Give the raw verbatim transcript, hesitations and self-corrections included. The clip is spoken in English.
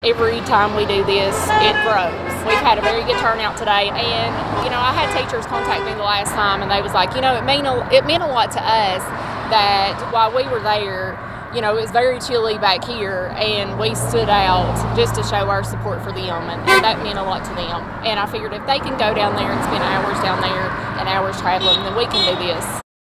Every time we do this, it grows. We've had a very good turnout today, and you know, I had teachers contact me the last time, and they was like, you know, it mean a, it meant a lot to us that while we were there, you know, it was very chilly back here, and we stood out just to show our support for them, and, and that meant a lot to them. And I figured if they can go down there and spend hours down there and hours traveling, then we can do this.